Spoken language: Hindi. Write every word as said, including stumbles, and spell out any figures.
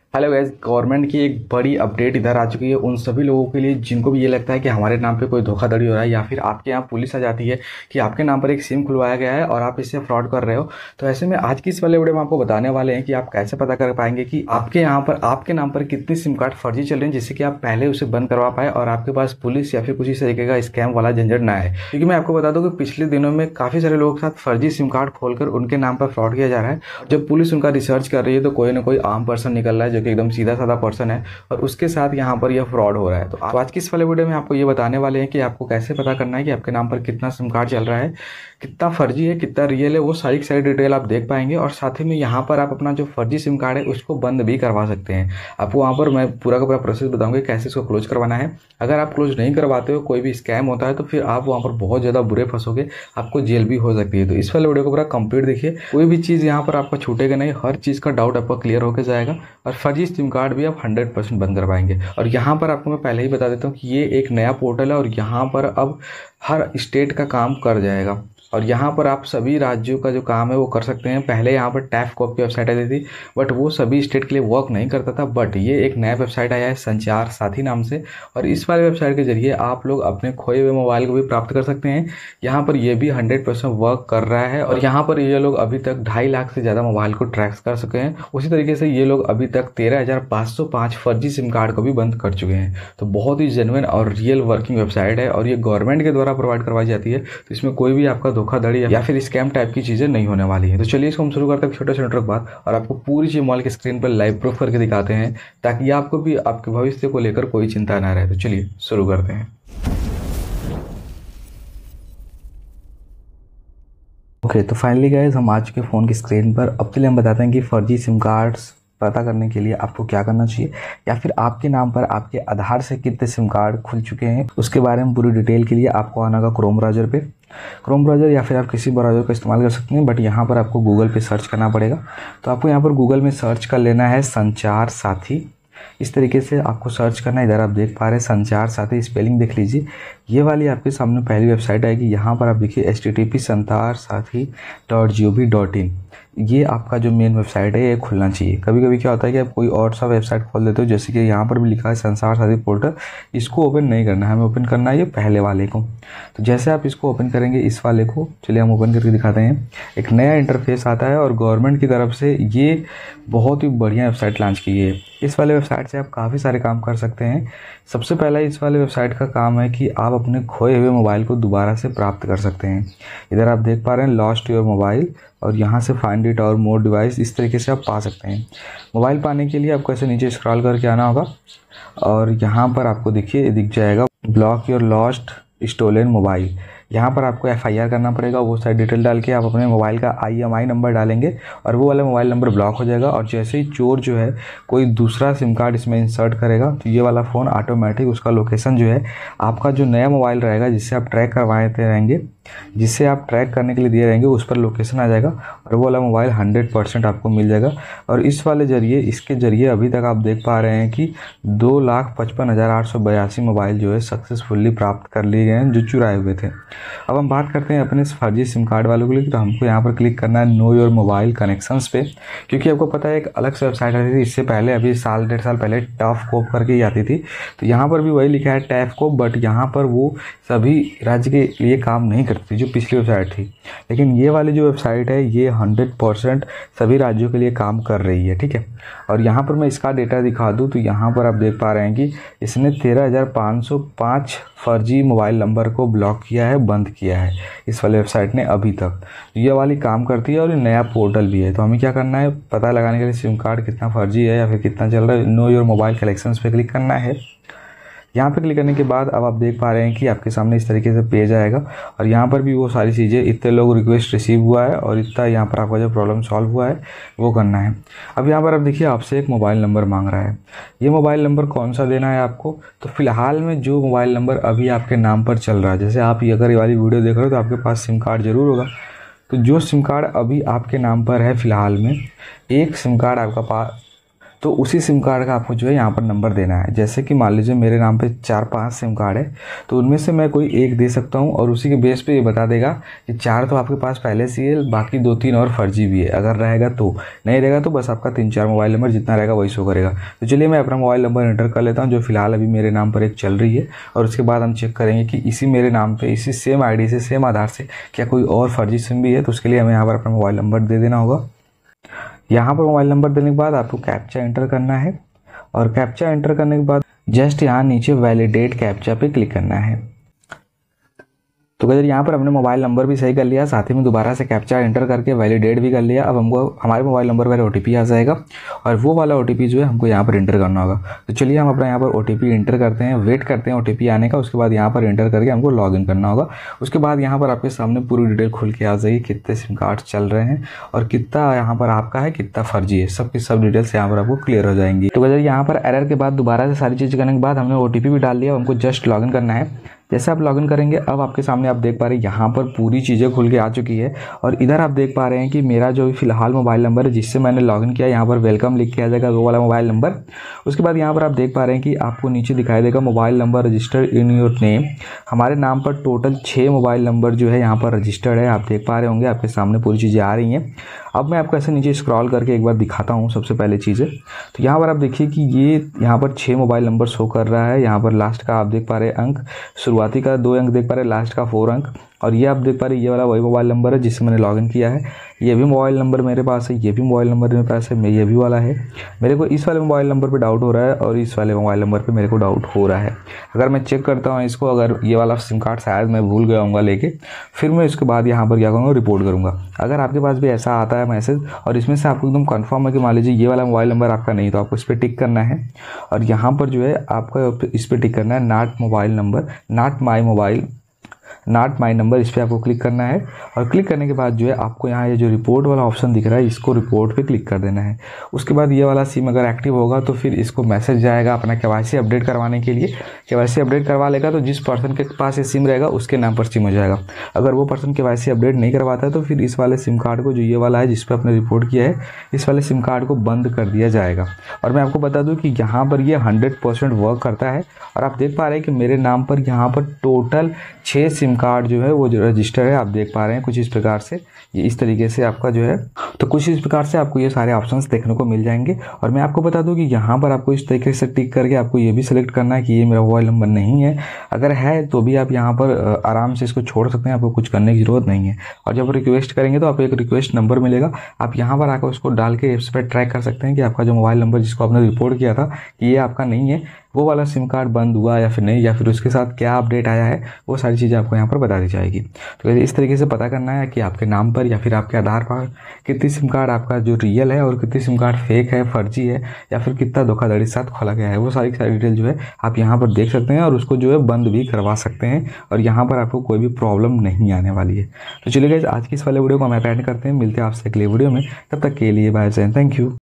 हेलो गाइस, गवर्नमेंट की एक बड़ी अपडेट इधर आ चुकी है उन सभी लोगों के लिए जिनको भी ये लगता है कि हमारे नाम पे कोई धोखाधड़ी हो रहा है या फिर आपके यहाँ पुलिस आ जाती है कि आपके नाम पर एक सिम खुलवाया गया है और आप इससे फ्रॉड कर रहे हो। तो ऐसे में आज की इस वाले वीडियो में आपको बताने वाले हैं कि आप कैसे पता कर पाएंगे कि आपके यहाँ पर आपके नाम पर कितनी सिम कार्ड फर्जी चल रही है, जिससे कि आप पहले उसे बंद करवा पाए और आपके पास पुलिस या फिर कुछ इस तरीके का स्कैम वाला झंझट ना है। क्योंकि मैं आपको बता दूं कि पिछले दिनों में काफ़ी सारे लोगों के साथ फर्जी सिम कार्ड खोलकर उनके नाम पर फ्रॉड किया जा रहा है। जब पुलिस उनका रिसर्च कर रही है तो कोई ना कोई आम पर्सन निकल रहा है जो कि एकदम सीधा साधा पर्सन है और उसके साथ यहाँ पर यह फ्रॉड हो रहा है। तो आज की इस वाले वीडियो में आपको ये बताने वाले हैं कि आपको कैसे पता करना है कि आपके नाम पर कितना सिम कार्ड चल रहा है, कितना फर्जी है, कितना रियल है, वो सारी की सारी डिटेल आप देख पाएंगे। और साथ ही में यहाँ पर आप अपना जो फर्जी सिम कार्ड है उसको बंद भी करवा सकते हैं। आपको वहाँ पर मैं पूरा का पूरा प्रोसेस बताऊंगा कैसे इसको क्लोज करवाना है। अगर आप क्लोज नहीं करवाते हो, कोई भी स्कैम होता है तो फिर आप वहाँ पर बहुत ज़्यादा बुरे फंसोगे, आपको जेल भी हो सकती है। तो इस वाले वीडियो को पूरा कंप्लीट देखिए, कोई भी चीज़ यहाँ पर आपको छूटेगा नहीं, हर चीज़ का डाउट आपका क्लियर होकर जाएगा और फर्जी सिम कार्ड भी आप हंड्रेड परसेंट बंद करवाएंगे। और यहाँ पर आपको मैं पहले ही बता देता हूँ कि ये एक नया पोर्टल है और यहाँ पर अब हर स्टेट का काम कर जाएगा और यहाँ पर आप सभी राज्यों का जो काम है वो कर सकते हैं। पहले यहाँ पर टैफ कॉप की वेबसाइट आई थी बट वो सभी स्टेट के लिए वर्क नहीं करता था, बट ये एक नया वेबसाइट आया है संचार साथी नाम से और इस वाले वेबसाइट के जरिए आप लोग अपने खोए हुए मोबाइल को भी प्राप्त कर सकते हैं। यहाँ पर ये भी हंड्रेड परसेंट वर्क कर रहा है और यहाँ पर ये लोग अभी तक ढाई लाख से ज़्यादा मोबाइल को ट्रैक कर सके हैं। उसी तरीके से ये लोग अभी तक तेरह हज़ार पाँच सौ पाँच फर्जी सिम कार्ड को भी बंद कर चुके हैं। तो बहुत ही जेन्युइन और रियल वर्किंग वेबसाइट है और ये गवर्नमेंट के द्वारा प्रोवाइड करवाई जाती है, तो इसमें कोई भी आपका धोखाधड़ी या फिर स्कैम टाइप की चीज़ें नहीं होने वाली है। तो चलिए इसको हम शुरू करते हैं छोटे छोटे ट्रिक बाद और आपको पूरी चीज मोबाइल के स्क्रीन पर लाइव प्रूफ करके दिखाते हैं ताकि आपको भी आपके भविष्य को लेकर कोई चिंता ना रहे। तो चलिए शुरू करते हैं। ओके okay, तो फाइनली गाइस हम आ चुके फ़ोन की स्क्रीन पर। अब के लिए हम बताते हैं कि फर्जी सिम कार्ड्स पता करने के लिए आपको क्या करना चाहिए या फिर आपके नाम पर आपके आधार से कितने सिम कार्ड खुल चुके हैं उसके बारे में पूरी डिटेल के लिए आपको आना होगा क्रोम ब्राउज़र पे। क्रोम ब्राउज़र या फिर आप किसी ब्राउज़र का इस्तेमाल कर सकते हैं, बट यहाँ पर आपको गूगल पे सर्च करना पड़ेगा। तो आपको यहाँ पर गूगल में सर्च कर लेना है संचार साथी। इस तरीके से आपको सर्च करना है। इधर आप देख पा रहे हैं संचार साथी, स्पेलिंग देख लीजिए। ये वाली आपके सामने पहली वेबसाइट आएगी। यहाँ पर आप देखिए H T T P Sanchar Saathi dot G O V dot in, ये आपका जो मेन वेबसाइट है ये खुलना चाहिए। कभी कभी क्या होता है कि आप कोई और सा वेबसाइट खोल देते हो, जैसे कि यहाँ पर भी लिखा है संचार साथी पोर्टल, इसको ओपन नहीं करना है, हमें ओपन करना है ये पहले वाले को। तो जैसे आप इसको ओपन करेंगे इस वाले को, चलिए हम ओपन करके दिखाते हैं। एक नया इंटरफेस आता है और गवर्नमेंट की तरफ से ये बहुत ही बढ़िया वेबसाइट लॉन्च की है। इस वाले वेबसाइट से आप काफ़ी सारे काम कर सकते हैं। सबसे पहला इस वाले वेबसाइट का काम है कि आप अपने खोए हुए मोबाइल को दोबारा से प्राप्त कर सकते हैं। इधर आप देख पा रहे हैं लॉस्ट योर मोबाइल और यहाँ से फाइंड इट और मोर डिवाइस, इस तरीके से आप पा सकते हैं। मोबाइल पाने के लिए आपको ऐसे नीचे स्क्रॉल करके आना होगा और यहाँ पर आपको देखिए दिख जाएगा block your lost stolen mobile. यहाँ पर आपको एफ आई आर करना पड़ेगा। वो सारी डिटेल डाल के आप अपने मोबाइल का आई एम आई नंबर डालेंगे और वो वाला मोबाइल नंबर ब्लॉक हो जाएगा। और जैसे ही चोर जो है कोई दूसरा सिम कार्ड इसमें इंसर्ट करेगा तो ये वाला फ़ोन ऑटोमेटिक उसका लोकेशन जो है आपका जो नया मोबाइल रहेगा जिससे आप ट्रैक करवाते रहेंगे, जिससे आप ट्रैक करने के लिए दिए रहेंगे, उस पर लोकेशन आ जाएगा और वो वाला मोबाइल हंड्रेड परसेंट आपको मिल जाएगा। और इस वाले जरिए इसके ज़रिए अभी तक आप देख पा रहे हैं कि दो लाख पचपन हज़ार आठ सौ बयासी मोबाइल जो है सक्सेसफुली प्राप्त कर लिए गए हैं जो चुराए हुए थे। अब हम बात करते हैं अपने फर्जी सिम कार्ड वालों के लिए। तो हमको यहाँ पर क्लिक करना है नो योर मोबाइल कनेक्शंस पे, क्योंकि आपको पता है एक अलग से वेबसाइट आती थी इससे पहले, अभी साल डेढ़ साल पहले टफ कोप करके ही आती थी। तो यहाँ पर भी वही लिखा है टैफ कोप, बट यहाँ पर वो सभी राज्य के लिए काम नहीं करती जो पिछली वेबसाइट थी। लेकिन ये वाली जो वेबसाइट है ये हंड्रेड परसेंट सभी राज्यों के लिए काम कर रही है, ठीक है। और यहाँ पर मैं इसका डेटा दिखा दूँ तो यहाँ पर आप देख पा रहे हैं कि इसने तेरह हज़ार पाँच सौ पाँच फर्जी मोबाइल नंबर को ब्लॉक किया है, बंद किया है इस वाले वेबसाइट ने अभी तक। ये वाली काम करती है और ये नया पोर्टल भी है। तो हमें क्या करना है, पता लगाने के लिए सिम कार्ड कितना फर्जी है या फिर कितना चल रहा है, नो योर मोबाइल कलेक्शंस पे क्लिक करना है। यहाँ पे क्लिक करने के बाद अब आप देख पा रहे हैं कि आपके सामने इस तरीके से पेज आएगा और यहाँ पर भी वो सारी चीज़ें, इतने लोग रिक्वेस्ट रिसीव हुआ है और इतना यहाँ पर आपका जो प्रॉब्लम सॉल्व हुआ है वो करना है। अब यहाँ पर आप देखिए आपसे एक मोबाइल नंबर मांग रहा है। ये मोबाइल नंबर कौन सा देना है आपको, तो फिलहाल में जो मोबाइल नंबर अभी आपके नाम पर चल रहा है, जैसे आप ये अगर ये वाली वीडियो देख रहे हो तो आपके पास सिम कार्ड जरूर होगा। तो जो सिम कार्ड अभी आपके नाम पर है फिलहाल में, एक सिम कार्ड आपका पास तो उसी सिम कार्ड का आपको जो है यहाँ पर नंबर देना है। जैसे कि मान लीजिए मेरे नाम पे चार पांच सिम कार्ड है, तो उनमें से मैं कोई एक दे सकता हूँ और उसी के बेस पे ये बता देगा कि चार तो आपके पास पहले से है, बाकी दो तीन और फर्जी भी है। अगर रहेगा तो, नहीं रहेगा तो बस आपका तीन चार मोबाइल नंबर जितना रहेगा वही शो करेगा। तो चलिए मैं अपना मोबाइल नंबर एंटर कर लेता हूँ जो फिलहाल अभी मेरे नाम पर एक चल रही है, और उसके बाद हम चेक करेंगे कि इसी मेरे नाम पे इसी सेम आईडी से सेम आधार से क्या कोई और फर्जी सिम भी है। तो उसके लिए हमें यहाँ पर अपना मोबाइल नंबर दे देना होगा। यहाँ पर मोबाइल नंबर देने के बाद आपको कैप्चा एंटर करना है, और कैप्चा एंटर करने के बाद जस्ट यहाँ नीचे वैलिडेट कैप्चा पे क्लिक करना है। तो अगर यहाँ पर हमने मोबाइल नंबर भी सही कर लिया, साथ ही में दोबारा से कैप्चा एंटर करके वैलिडेट भी कर लिया। अब हमको हमारे मोबाइल नंबर पर ओटीपी आ जाएगा, और वो वाला ओटीपी जो है हमको यहाँ पर एंटर करना होगा। तो चलिए हम अपना यहाँ पर ओटीपी एंटर करते हैं, वेट करते हैं ओटीपी आने का। उसके बाद यहाँ पर एंटर करके हमको लॉगिन करना होगा। उसके बाद यहाँ पर आपके सामने पूरी डिटेल खुल के आ जाएगी, कितने सिम कार्ड चल रहे हैं और कितना यहाँ पर आपका है, कितना फर्जी है, सब की सब डिटेल्स यहाँ पर आपको क्लियर हो जाएंगी। तो अगर यहाँ पर एरर के बाद दोबारा से सारी चीज़ करने के बाद हमने ओटीपी भी डाल लिया, हमको जस्ट लॉगिन करना है। जैसे आप लॉगिन करेंगे अब आपके सामने आप देख पा रहे हैं यहाँ पर पूरी चीज़ें खुल के आ चुकी है, और इधर आप देख पा रहे हैं कि मेरा जो फिलहाल मोबाइल नंबर है जिससे मैंने लॉगिन किया, यहाँ पर वेलकम लिख के आ जाएगा वो वाला मोबाइल नंबर। उसके बाद यहाँ पर आप देख पा रहे हैं कि आपको नीचे दिखाई देगा mobile number registered in your name. हमारे नाम पर टोटल छः मोबाइल नंबर जो है यहाँ पर रजिस्टर्ड है, आप देख पा रहे होंगे आपके सामने पूरी चीज़ें आ रही हैं। अब मैं आपको ऐसे नीचे स्क्रॉल करके एक बार दिखाता हूँ सबसे पहले चीज़ें। तो यहाँ पर आप देखिए कि ये यहाँ पर छः मोबाइल नंबर शो कर रहा है। यहाँ पर लास्ट का आप देख पा रहे हैं अंक, शुरुआती का दो अंक देख पा रहे हैं, लास्ट का फोर अंक, और ये आप देख पा रहे हैं ये वाला वही मोबाइल नंबर है जिससे मैंने लॉगिन किया है। ये भी मोबाइल नंबर मेरे पास है, ये भी मोबाइल नंबर मेरे पास है, ये भी वाला है। मेरे को इस वाले मोबाइल नंबर पे डाउट हो रहा है और इस वाले मोबाइल नंबर पे मेरे को डाउट हो रहा है। अगर मैं चेक करता हूँ इसको, अगर ये वाला सिम कार्ड शायद मैं भूल गया हूँगा लेके, फिर मैं इसके बाद यहाँ पर क्या करूँगा, रिपोर्ट करूँगा। अगर आपके पास भी ऐसा आता है मैसेज और इसमें से आपको एकदम कन्फर्म है कि मान लीजिए ये वाला मोबाइल नंबर आपका नहीं, तो आपको इस पर टिक करना है, और यहाँ पर जो है आपका इस पर टिक करना है not mobile number, not my mobile, not my number, इस पर आपको क्लिक करना है। और क्लिक करने के बाद जो है आपको यहाँ ये जो रिपोर्ट वाला ऑप्शन दिख रहा है इसको रिपोर्ट पे क्लिक कर देना है। उसके बाद ये वाला सिम अगर एक्टिव होगा तो फिर इसको मैसेज जाएगा अपना केवाईसी अपडेट करवाने के लिए। केवाईसी अपडेट करवा लेगा तो जिस पर्सन के पास ये सिम रहेगा उसके नाम पर सिम हो जाएगा। अगर वो पर्सन केवाईसी अपडेट नहीं करवाता है तो फिर इस वाले सिम कार्ड को, जो ये वाला है जिस पर आपने रिपोर्ट किया है, इस वाले सिम कार्ड को बंद कर दिया जाएगा। और मैं आपको बता दूँ कि यहाँ पर ये हंड्रेड परसेंट वर्क करता है, और आप देख पा रहे हैं कि मेरे नाम पर यहाँ पर टोटल छः सिम कार्ड जो है वो जो रजिस्टर है, आप देख पा रहे हैं कुछ इस प्रकार से, ये इस तरीके से आपका जो है, तो कुछ इस प्रकार से आपको ये सारे ऑप्शंस देखने को मिल जाएंगे। और मैं आपको बता दूं कि यहाँ पर आपको इस तरीके से टिक करके आपको ये भी सिलेक्ट करना है कि ये मेरा मोबाइल नंबर नहीं है। अगर है तो भी आप यहाँ पर आराम से इसको छोड़ सकते हैं, आपको कुछ करने की जरूरत नहीं है। और जब रिक्वेस्ट करेंगे तो आपको एक रिक्वेस्ट नंबर मिलेगा, आप यहाँ पर आकर उसको डाल के एप्स पर ट्रैक कर सकते हैं कि आपका जो मोबाइल नंबर जिसको आपने रिपोर्ट किया था कि ये आपका नहीं है, वो वाला सिम कार्ड बंद हुआ या फिर नहीं, या फिर उसके साथ क्या अपडेट आया है, वो सारी चीज़ें आपको यहाँ पर बता दी जाएगी। तो इस तरीके से पता करना है कि आपके नाम पर या फिर आपके आधार पर कितनी सिम कार्ड आपका जो रियल है और कितनी सिम कार्ड फेक है, फर्जी है, या फिर कितना धोखाधड़ी के साथ खोला गया है, वो सारी सारी डिटेल जो है आप यहाँ पर देख सकते हैं और उसको जो है बंद भी करवा सकते हैं, और यहाँ पर आपको कोई भी प्रॉब्लम नहीं आने वाली है। तो चलिए गाइस, आज की इस वाले वीडियो को हम एंड करते हैं, मिलते हैं आपसे अगले वीडियो में, तब तक के लिए बाय, थैंक यू।